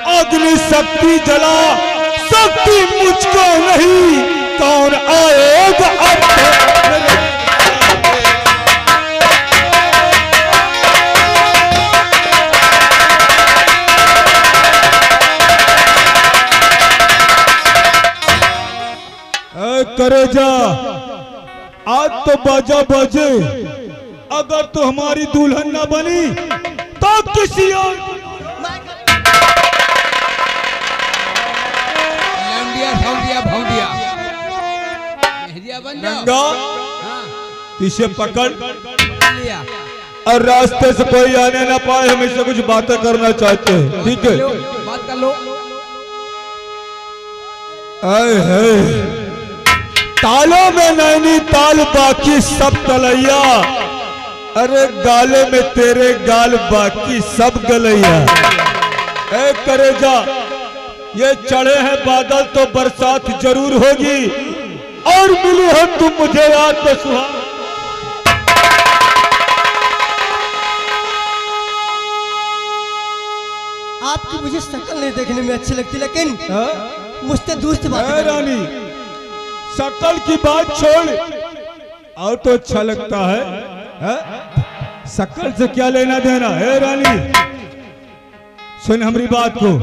अग्नि शक्ति जला, शक्ति मुझको नहीं, कौन आएगा अब? करे जा, आज तो बाजा बजे, अगर तो हमारी दुल्हन न बनी तो किसी और नंगा इसे पकड़ और रास्ते से कोई आने ना पाए। हम इससे कुछ बातें करना चाहते हैं, ठीक है? बात कर लो। आए है तालों में नैनी ताल, बाकी सब तलैया। अरे गाले में तेरे गाल, बाकी सब गलैया। ए करेजा, ये चढ़े हैं बादल तो बरसात जरूर होगी, और मिली हो तुम मुझे याद तो सुहाग। आपकी मुझे शक्ल नहीं देखने में अच्छी लगती, लेकिन मुझसे दूर से बात रानी, शक्ल की बात छोड़, और तो अच्छा लगता है, शक्ल से क्या लेना देना है रानी? सुन हमारी बात को,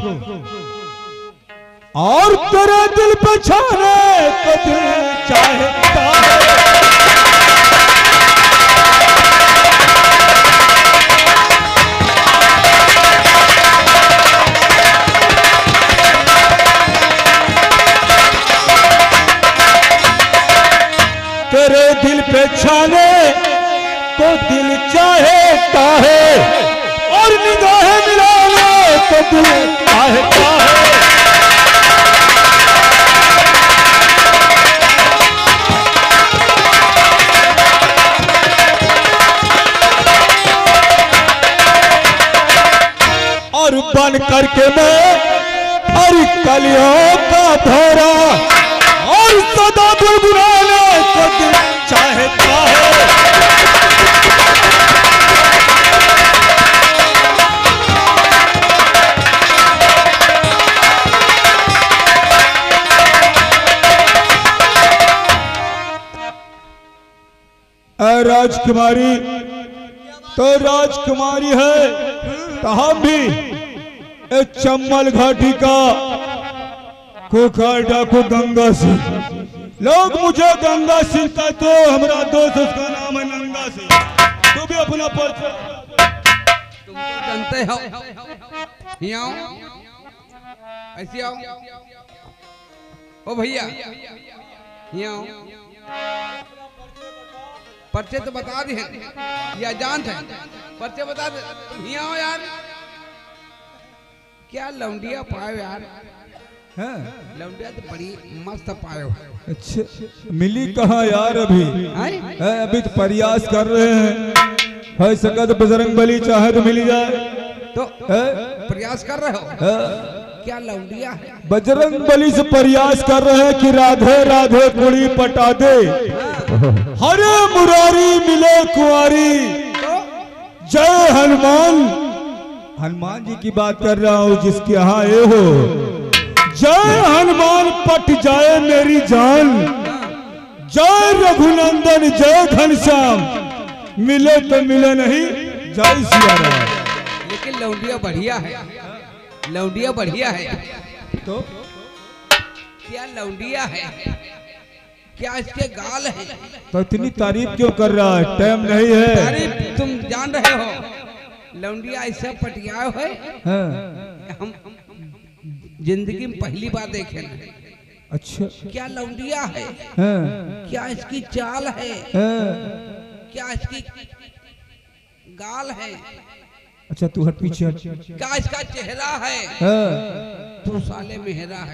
और तेरे दिल पे छाने तो दिल चाहता है। तेरे दिल पे छाने तो दिल चाहता है, और निगाहें मिलाने तो दिल चाहता है। और बन करके मैं हर कलियों का भौरा, और सदा गुनगुनाने को दिल चाहता है। राजकुमारी तो राजकुमारी है, तो हम भी एक चम्बल घाटी का खोखा डाकू गंगा सिंह, लोग मुझे गंगा सिंह कहते हो, हमारा दोस्त उसका नाम है नंगा सिंह। तू भी अपना परिचय तुम जानते हो, यहाँ ऐसे आओ। ओ भैया यहाँ परिचय तो बता दे, या जानते हैं? परिचय बता दे, तुम यहाँ आओ यार। क्या लौंडिया पाए यार, लौंडिया तो बड़ी मस्त पायो। अच्छा, मिली कहाँ यार? अभी तो प्रयास कर रहे हैं, हो सका तो बजरंग बली चाहे तो मिल जाए। तो प्रयास कर रहे हो? क्या लौंडिया है? बजरंग बली से प्रयास कर रहे हैं कि राधे राधे कुड़ी पटा दे, हरे मुरारी मिले कुंवारी, जय हनुमान। हनुमान जी की बात कर रहा हूँ जिसके यहाँ आए हो। जय हनुमान पट जाए मेरी जान, जय रघुनंदन जय घनश्याम, मिले तो मिले नहीं, जय सिया राम। लेकिन लौंडिया बढ़िया है, लौंडिया बढ़िया है। तो क्या लौंडिया है? क्या इसके गाल है? तो इतनी तारीफ क्यों कर रहा है? टाइम नहीं है। तारीफ तुम जान रहे हो, लौंडिया ऐसा पटिया है, हम जिंदगी में पहली बार देखे ना। अच्छा, क्या लौंडिया है? क्या इसकी चाल है? क्या इसकी गाल है? अच्छा तू हट, पीछे हट। क्या इसका चेहरा है? तू साले मेहरा है।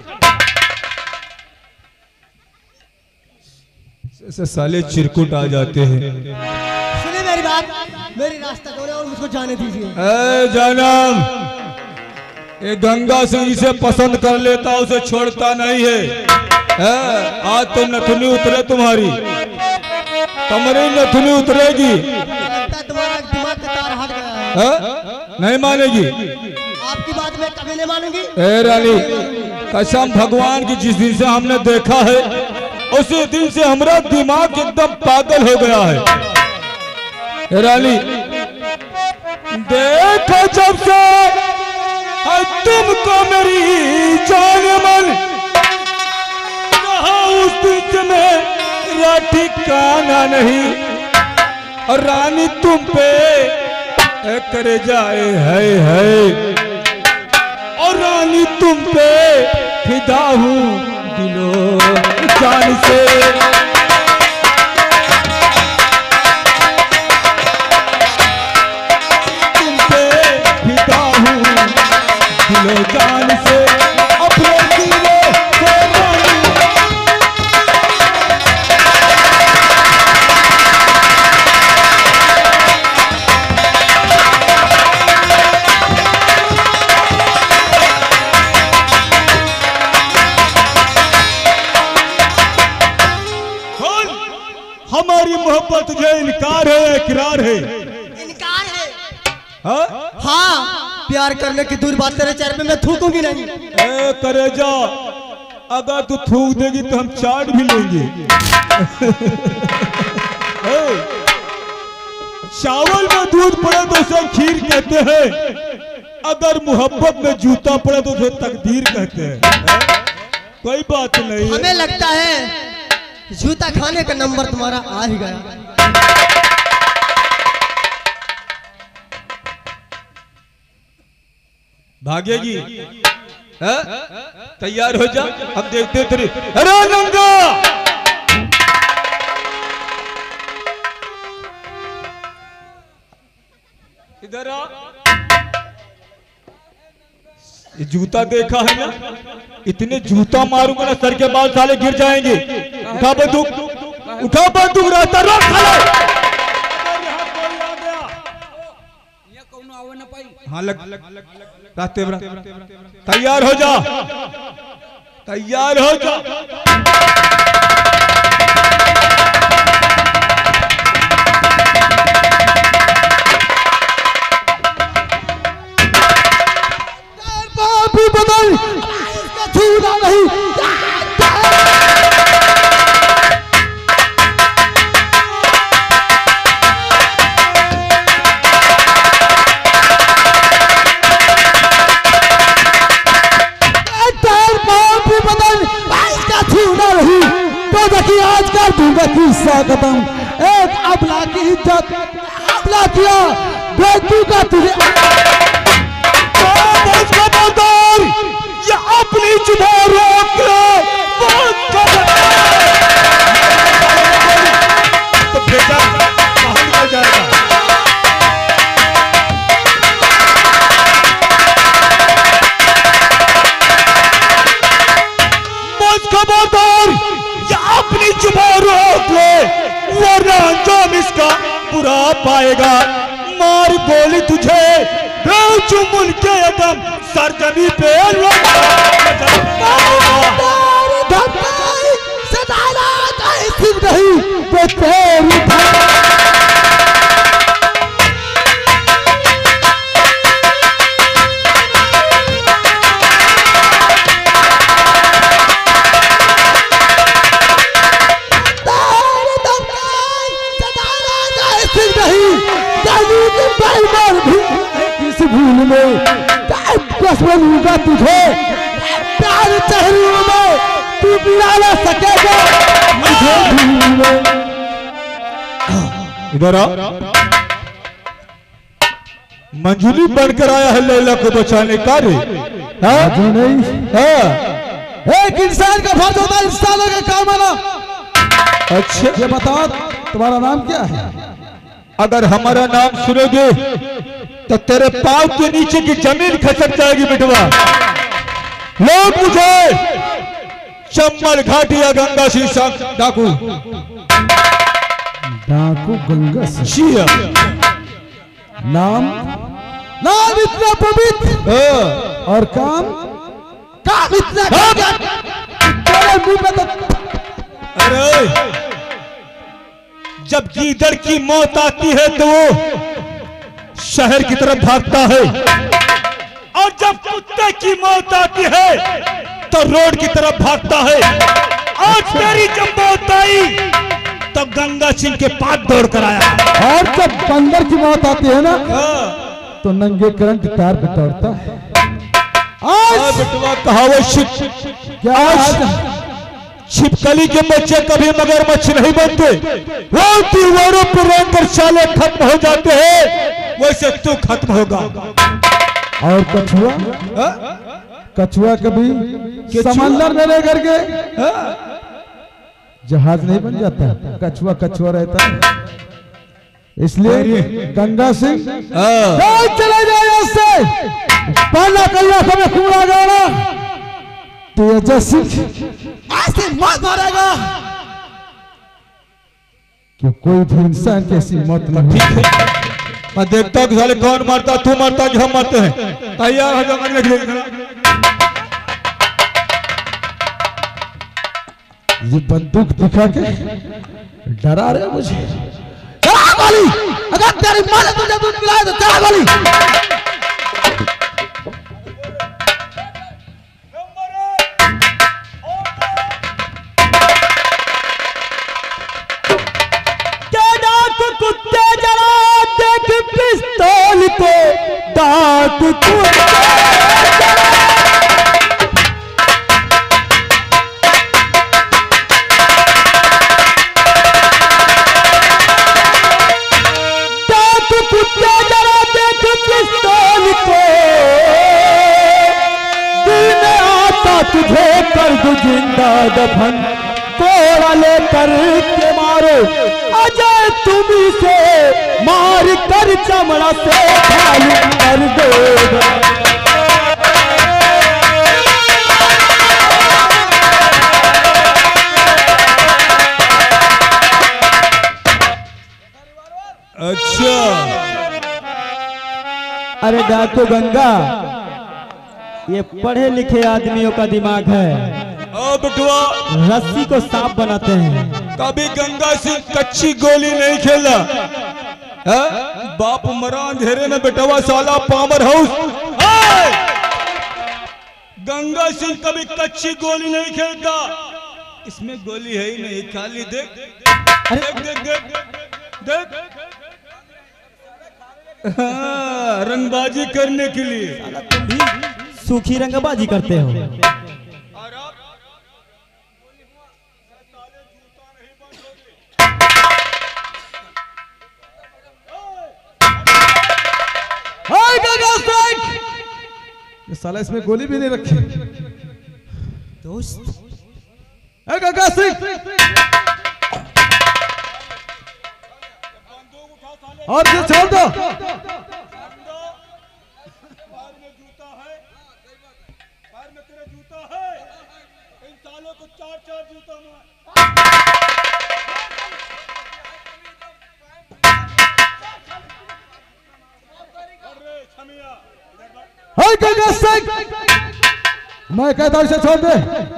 साले चिरकुट आ जाते हैं। सुनिए मेरी बात, मेरी रास्ता छोड़े और मुझको जाने दीजिए। जानम, ये गंगा सिंह इसे पसंद कर लेता, उसे छोड़ता नहीं है। आज तो नथुनी उतरे तुम्हारी, तुम्हारी नथुनी उतरेगी। लगता है तुम्हारा दिमाग का तार हट गया है। नहीं मानेगी। आपकी बात में कभी नहीं मानूंगी। ए रानी, कसम भगवान की, जिस दिन से हमने देखा है उसी दिन से हमारा दिमाग एकदम पागल हो गया है। ए रानी, देखो जब से तुमको मेरी जान मन रहा, उस दिन से मेरा ठिकाना नहीं। और रानी तुम पे करे जाए है और रानी तुम पे फिदा हूँ दिलो जान से। तुम पे फिदा हूँ दिलो जान से, अपने दिले से रानी। हमारी मोहब्बत तुझे इनकार है इकरार है? इनकार है। हाँ? हाँ, प्यार करने की दूर बात, तेरे चेहरे पे मैं थूकूंगी नहीं। ए करेजा, अगर तू थूक देगी तो हम चाट भी लेंगे। चावल में दूध पड़े तो उसे खीर कहते हैं, अगर मोहब्बत में जूता पड़े तो उसे तकदीर कहते हैं। कोई बात नहीं। हमें लगता है जूता खाने का नंबर तुम्हारा आ ही गया। भागेगी? तैयार हो जा, हम देखते तेरे। अरे नंगा, इधर आ। ये जूता देखा है ना? इतने जूता मारूंगा ना सर के बाल साले गिर जाएंगे। उठा बंदूक, उठा बंदूक, रहता रख साले। हाँ लग रास्ते में। तैयार हो जा, तैयार हो जा। बदल इसका छूना नहीं। आज कर दूंगा किस्सा खत्म। एक अबला की इज्जत अबला किया, बेचूंगा तुझे। या अपनी जुबान रोक ले, तो बेटा बाहर निकल जाएगा। खबरदार, या अपनी जुबान रोक ले, वरना अंजाम इसका बुरा पाएगा। मार गोली तुझे बेचुमुल के एकदम सरजमी पे नहीं वो तेरी भूल में बनूंगा तुझे, प्यार चेहरों में तू मिला ना सकेगा मुझे भूल में। इधर आ, मंजूरी बनकर आया है लैला को बचाने का रे। नहीं एक इंसान का फर्ज होता है इंसानों के काम आना। अच्छा ये बताओ तुम्हारा नाम क्या है? अगर हमारा नाम सुनोगे तो तेरे पांव के नीचे की जमीन खसक जाएगी बेटवा। लोग मुझे चम्बल घाटी या गंगा शीशा डाकू डाकू गंगा शिया नाम नाम इतना पवित्र और काम काम इतना तेरे मुंह में तो। अरे जब गीदड़ की मौत आती है तो वो शहर की तरफ भागता है, और जब कुत्ते की मौत आती है तो रोड की तरफ भागता है। और तेरी जब मौत आई तो गंगा सिंह के पास दौड़ कर आया। और जब बंदर की मौत आती है ना तो नंगे करंट तार पे दौड़ता है। आज बेटवा कहावत क्या आज छिपकली के बच्चे कभी मगरमच्छ नहीं बनते, वो दीवारों पर रहकर साले खत्म हो जाते हैं, वैसे तू खत्म होगा। और कछुआ कभी समंदर में रह करके जहाज नहीं बन जाता, कछुआ कछुआ रहता है। इसलिए गंगा सिंह चले जाए उससे पहला कल्ला समय खूबा गाना तेजस्वी ऐसे मत मारेगा कि कोई भी इंसान की ऐसी मौत नहीं है। मैं देखता हूँ कि साले कौन मारता, तू मारता कि हम मारते हैं। तैयार हो जाओ। ये बंदूक दिखा के डरा रहे मुझे। चला गोली, अगर तेरी माँ ने तुझे दूध पिलाया तो चला गोली। कुत्ते जरा देख पिस्तौल को डाक कुत्ते जरा देख पिस्तौल को दिन आता तुझे कर दू जिंदा दफन कोड़ा लेकर के मारो अजय तुम्ही से मार कर चमड़ा से खाली कर दो। अच्छा अरे डाकू गंगा, ये पढ़े लिखे आदमियों का दिमाग है, बेटुआ रस्सी को सांप बनाते हैं। कभी गंगा सिंह कच्ची गोली नहीं खेला है? बाप मरा अंधेरे में बेटवा साला पावर हाउस। गंगा सिंह कभी कच्ची गोली नहीं खेलता, इसमें गोली है ही नहीं, खाली देख देख देख देख देख रंगबाजी करने के लिए। तुम भी सूखी रंगबाजी करते हो। साला इसमें गोली भी नहीं रखी। दोस्त गंगा सिंह और ये छोड़ दो। पैर में जूता है, पैर में तेरा जूता है, इन सालों को चार चार जूता मार। गंगा सिंह मैं कहता हूं इसे छोड़ दे।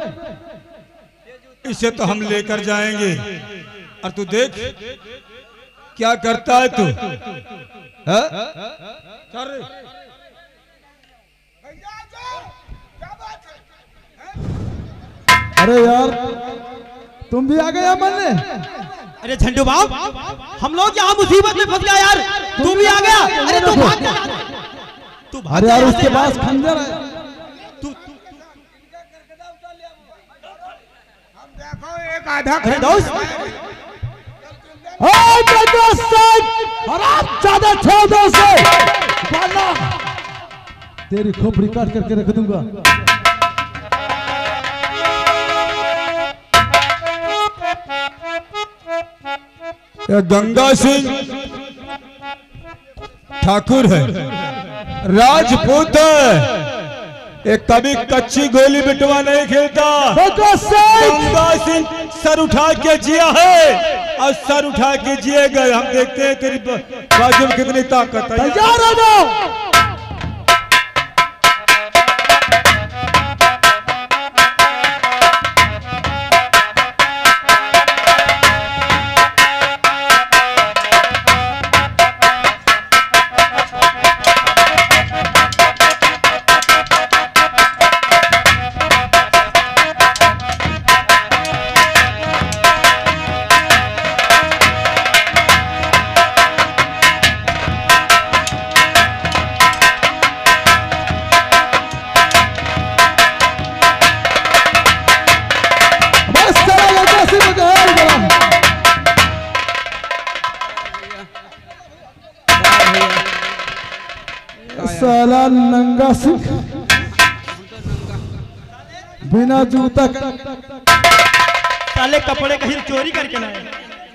इसे तो हम लेकर जाएंगे और तू देख क्या करता है तू। अरे यार तुम भी आ गए अमन। अरे झंडू बाब, हम लोग यहाँ मुसीबत में फंस गया यार, तू भी आ गया। अरे तू भाग जा, तू भाग। अरे यार उसके पास खंजर है। एक आधा अरे दोस्त तेरी खोपड़ी काट करके रख दूंगा। गंगा सिंह ठाकुर है, राजपूत है, एक कभी कच्ची गोली बिटवा नहीं खेलता। गंगा सिंह सर उठा के जिया है और सर उठा के जिएगा। हम देखते हैं तेरी बाजू में कितनी ताकत है। तैयार हो जाओ। दलाल नंगा सिंह बिना जूता का साले कपड़े कहीं चोरी करके लाए।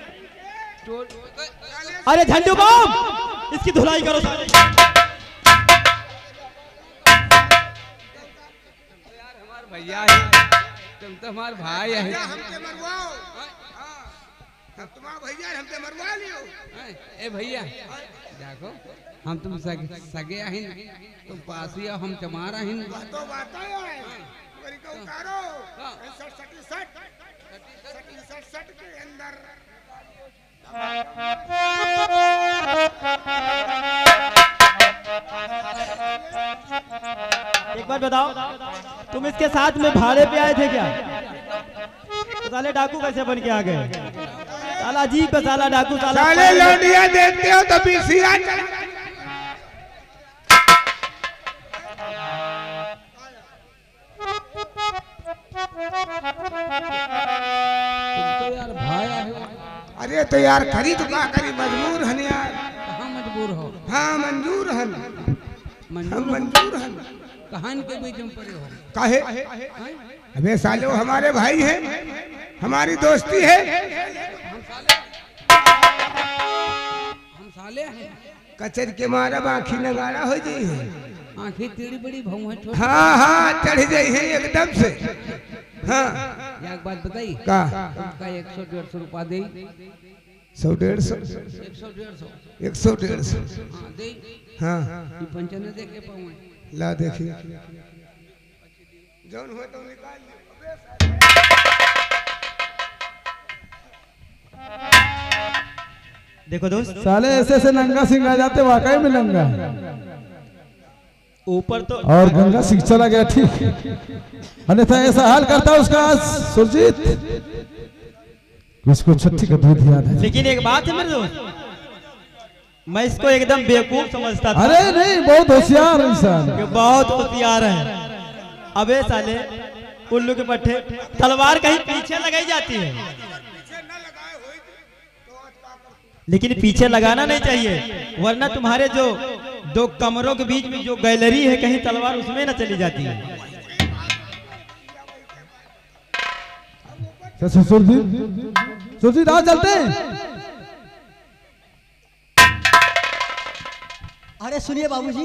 अरे झंडू बाम इसकी धुलाई करो साले। भैया है तुम तो हमारे भाई है। हमसे मरवाओ। तुम्हारा भैया हमसे मरवा लियो। ए भैया देखो हम तुम सगे हैं तुम पास ही हम चमारा हैं। तो बात है मेरी को उतारो 67 के अंदर एक बार बताओ तुम इसके साथ में भाड़े पे आए थे क्या? तो साले डाकू कैसे बन के आ गए? साला जी पे साला डाकू साला साले लौंडिया देखते हो तभी सिया चला। तुम तो यार भाई है। अरे तो यार करी तो क्या करी मजबूर हन यार। कहाँ मजबूर हो? हाँ मंजूर हन मंजूर मंजूर हन। कहान के बीच में पड़े हो? काहे अबे सालो हमारे भाई हैं हमारी दोस्ती है। हम साले हैं। कचर के मारा आँखी नगाड़ा हो जाई है। आँखें टेढ़ी बड़ी भाव है छोटी। हाँ हाँ चढ़ जाई है एकदम से। हाँ एक बात बताई का का 100-150 रुपया दे। 100-150 100-150 हाँ दे। हाँ ये पंचने दे के पाऊँ ला देखिए जौन हो तो निकाल ले। देखो दोस्त साले ऐसे ऐसे नंगा सिंह आ जाते वाकई में नंगा ऊपर तो और गंगा सिंह चला गया ठीक। अन्यथा ऐसा हाल करता उसका आज सुरजीत किसको छठी का दूध याद है। लेकिन एक बात है मेरे दोस्त मैं इसको एकदम बेवकूफ समझता था। अरे नहीं बहुत होशियार इंसान कि बहुत होशियार है। अबे साले उल्लू के पट्टे तलवार कहीं पीछे लगाई जाती है लेकिन पीछे लगाना नहीं चाहिए वरना तुम्हारे जो दो कमरों के बीच में जो गैलरी है कहीं तलवार उसमें ना चली जाती है। सुरजीत आज चलते हैं। अरे सुनिए बाबूजी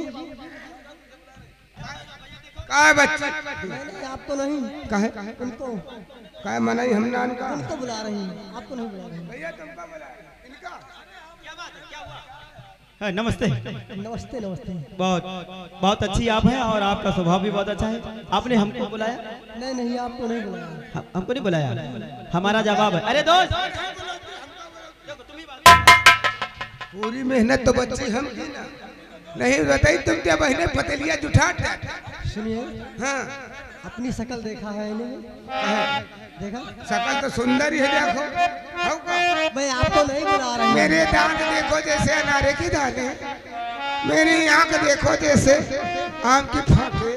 काय बच्चा मैंने आप तो नहीं काहे उनको काय मनाई हम नान का उनको बुला रही हैं आपको नहीं बुला रही। भैया तुमका बुला इनका हाँ, नमस्ते। नमस्ते नमस्ते। बहुत बहुत अच्छी आप हैं और आपका स्वभाव भी बहुत अच्छा है। आपने हमको बुलाया? नहीं नहीं आपको नहीं बुलाया। हमको नहीं बुलाया। हमारा जवाब है अरे दोस्त पूरी मेहनत तो बच्ची हम की ना नहीं बताई तुम क्या बहने पतेलिया जुठा। सुनिए हाँ अपनी शक्ल देखा है इन्हें? देखा शकल तो सुंदर ही है देखो। हाँ का? मैं आपको नहीं बुला रही। मेरे दांत देखो जैसे अनारे की दाने मेरी आंख देखो जैसे आम की फाके।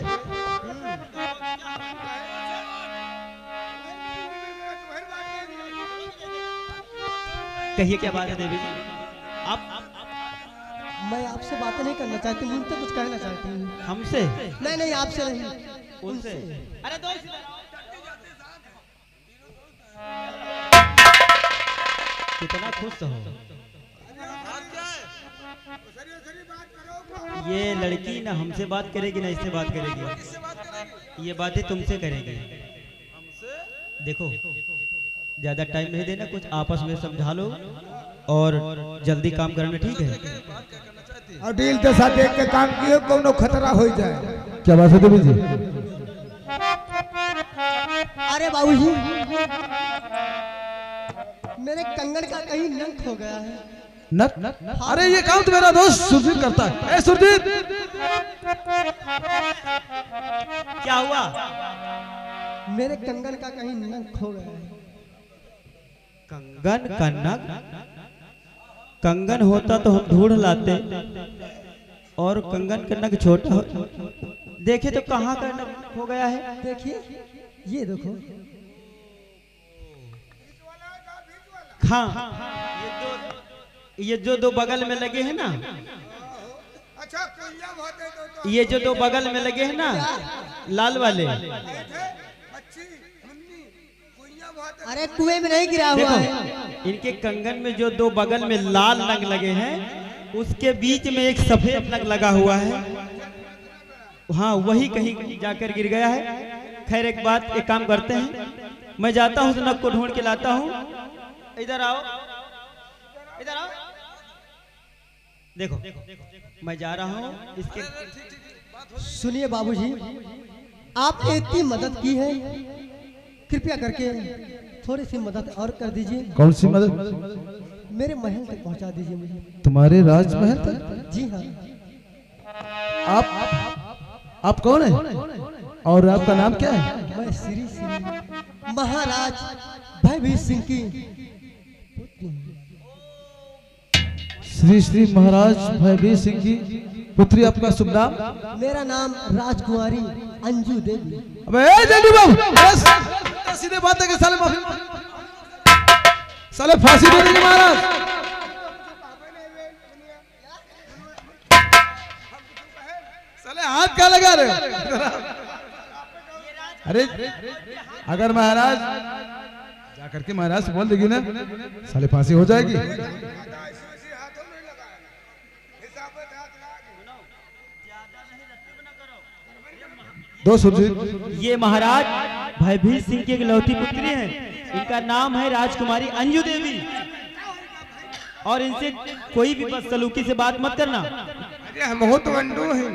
कहिए क्या बात है देवी जी? आप मैं आपसे बातें नहीं करना चाहती हूँ उनसे कुछ कहना चाहती हूँ। हमसे? नहीं नहीं आपसे नहीं उनसे। अरे दोस्त कितना खुश हो। ये लड़की ना हमसे बात करेगी ना इससे बात करेगी। ये बातें तुमसे करेगी। देखो ज्यादा टाइम नहीं देना कुछ आपस में समझा लो और जल्दी काम करना ठीक है। और डील के साथ देख के काम किए कोनो खतरा हो जाए। क्या बात है देवी जी? अरे बाबूजी मेरे कंगन का कहीं नंक हो गया है। नट? अरे ये काम तो मेरा दोस्त सुरजीत करता है। ए सुरजीत क्या हुआ? मेरे कंगन का कहीं नंक हो गया है। कंगन का नग? कंगन होता तो हम ढूंढ लाते और कंगन का नग छोटा हो। देखे तो कहाँ का नग हो गया है? देखिए ये देखो। हाँ ये जो दो बगल में लगे हैं ना अच्छा कुइया बहुत है तो ये जो दो बगल में लगे हैं ना लाल वाले, अच्छी मुन्नी कुइया बहुत है। अरे कुएं में नहीं गिरा हुआ है। देखो इनके कंगन में जो दो बगल में लाल नग लगे हैं उसके बीच में एक सफेद नग लगा हुआ है। हाँ वही कहीं जाकर गिर गया है। खैर एक बात, एक काम करते हैं, मैं जाता हूँ उस नग को ढूंढ के लाता हूँ। इधर आओ, इधर आओ। देखो मैं जा रहा हूँ इसके। सुनिए बाबूजी, आपने इतनी मदद की है, कृपया करके थोड़ी सी मदद और कर दीजिए। कौन सी मदद? मेरे महल तक पहुंचा दीजिए मुझे। तुम्हारे राजमहल तक? जी हाँ। आप कौन है और आपका नाम क्या है? मैं श्री श्री महाराज भयभीर सिंह की पुत्री हूँ। श्री श्री महाराज भयभीर सिंह की पुत्री। आपका शुभ नाम? मेरा नाम राजकुमारी अंजू देवी। अबे जल्दी बाबू, सीधे बात है कि साले साले फांसी दे देंगे महाराज। साले हाथ क्या लगा रहे हो? अरे अगर महाराज जाकर के महाराज से बोल देगी ना साले फांसी हो जाएगी। दो सुरजीत, ये महाराज भयभीर सिंह की इकलौती पुत्री हैं। इनका नाम है राजकुमारी अंजू देवी। और इनसे कोई भी बदसलूकी से बात मत करना। अरे हम बहुत वंडू हैं।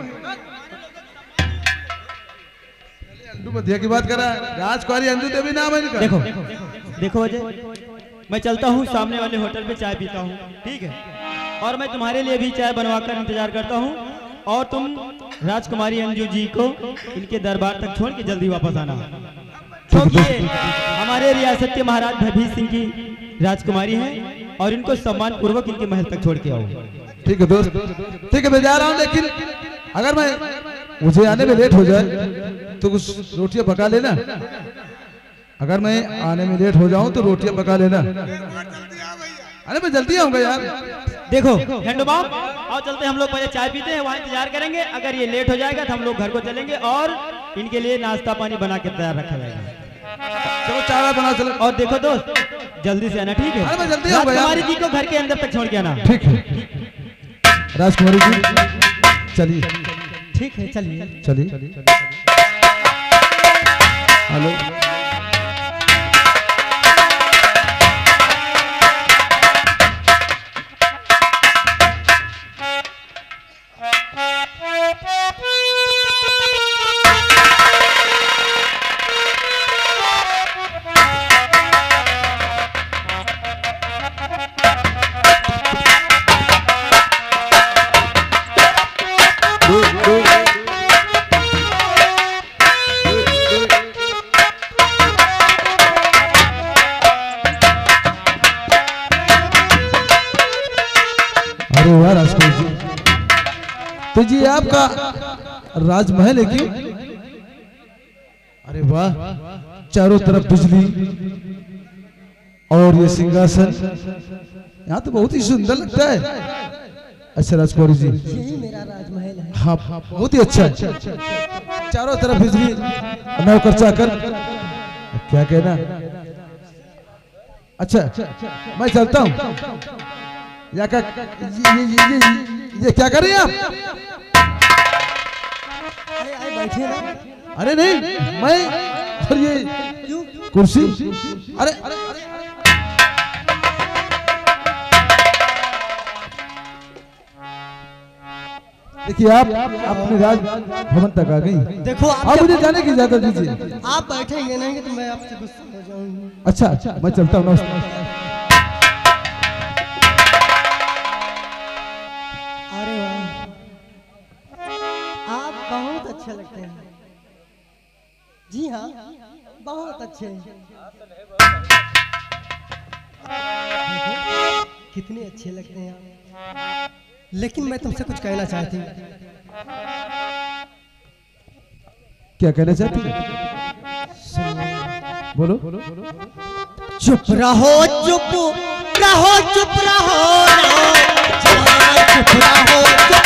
अंजू बधिया की बात कर रहा है। राजकुमारी अंजू देवी नाम है इनका। देखो देखो अजय, मैं चलता हूँ सामने वाले होटल पे चाय पीता हूँ, ठीक है? और मैं तुम्हारे लिए भी चाय बनवाकर इंतजार करता हूँ। और तुम राजकुमारी अंजू जी को इनके दरबार तक छोड़ के जल्दी वापस आना, क्योंकि ये हमारे रियासत के महाराज भयभीर सिंह की राजकुमारी हैं और इनको सम्मान पूर्वक इनके महल तक छोड़ के आओ। ठीक है दोस्त, ठीक है मैं जा रहा हूँ। लेकिन अगर मुझे आने में लेट हो जाए तो कुछ रोटियां पका लेना। अगर मैं आने में लेट हो जाऊं तो रोटियां पका लेना। अरे मैं जल्दी आऊंगा यार। देखो हैंडोबाम, और चलते हम लोग पहले चाय पीते हैं, वहाँ इंतजार करेंगे। अगर ये लेट हो जाएगा तो हम लोग घर को चलेंगे और इनके लिए नाश्ता पानी बना के तैयार रखा जाएगा। चलो चाय बना चलो। और देखो दोस्त जल्दी से आना, ठीक है? अरे मैं जल्दी आऊंगा यार। राजकुमारी जी को घर के अंदर तक छोड़ के आना। ठीक है राजकुमारी जी, चलिए। ठीक है चलिए। चलिए। हेलो तो जी आपका राजमहल है क्यों? अरे वाह, चारों तरफ बिजली और ये सिंहासन, यहाँ तो बहुत ही सुंदर लगता है। अच्छा राजकुमारी जी, यही मेरा राजमहल है। हाँ बहुत ही अच्छा है। चारों तरफ बिजली, नौकर चाकर, क्या कहना। अच्छा मैं चलता हूँ। या क्या ये क्या कर रहे हैं आप? अरे बैठे ना। अरे नहीं, मैं और ये क्यों? कुर्सी। अरे देखिए आप अपने राज भवन तक आ गई। देखो आप मुझे जाने की इजाजत दीजिए। आप बैठेंगे नहीं तो मैं आपसे गुस्सा हो जाऊंगी। अच्छा मैं चलता हूँ। नमस्ते। अरे वाह, आप बहुत अच्छे लगते हैं। जी हाँ, बहुत अच्छे। कितने अच्छे लगते हैं आप। लेकिन मैं तुमसे कुछ कहना चाहती हूँ। क्या कहना चाहती है? बोलो। चुप रहो, चुप रहो, चुप रहो। चुप रहो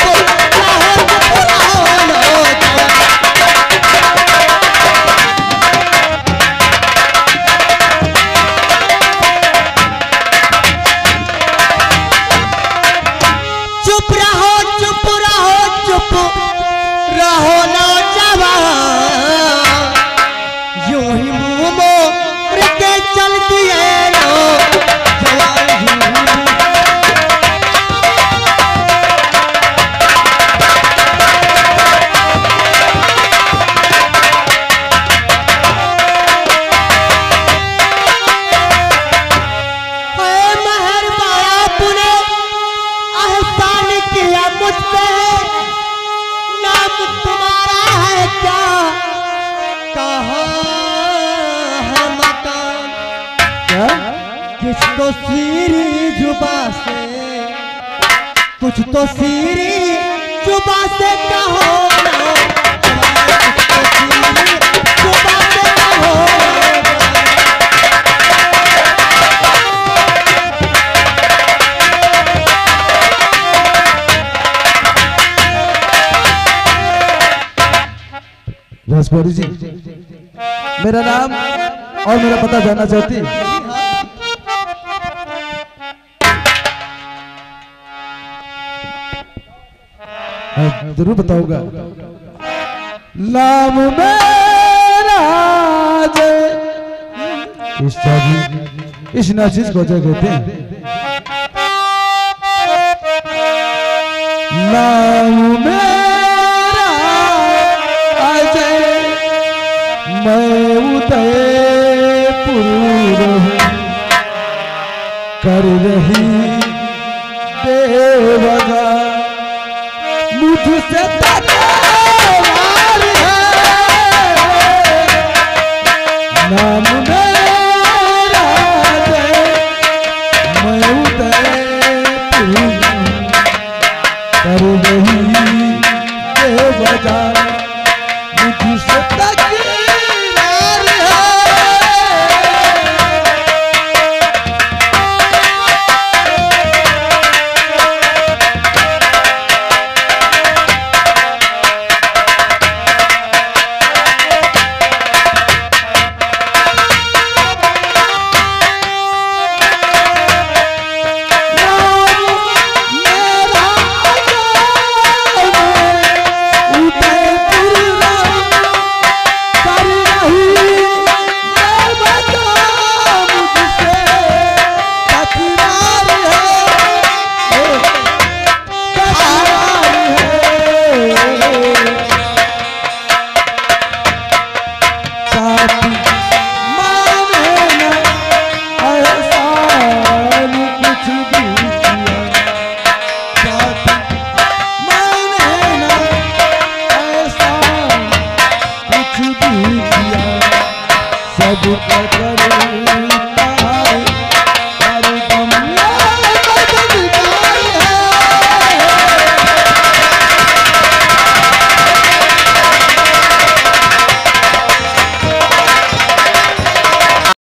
तो सीरी जुबा से कुछ तो सीरी जुबा से कहो ना, कुछ तो सीरी जुबा से कहो राजकुमारी जी, मेरा नाम और मेरा पता जानना चाहती? जरूर बताऊंगा। नाम मेरा इस नाचिस को क्या कहते हैं? नाम मेरा अजय, मैं उदयपुर कर रही बेवजह मुझसे तकरार है। नाम मेरा है, मैं उदयपुर कर रही बेवजह मुझसे तकरार है। सब कर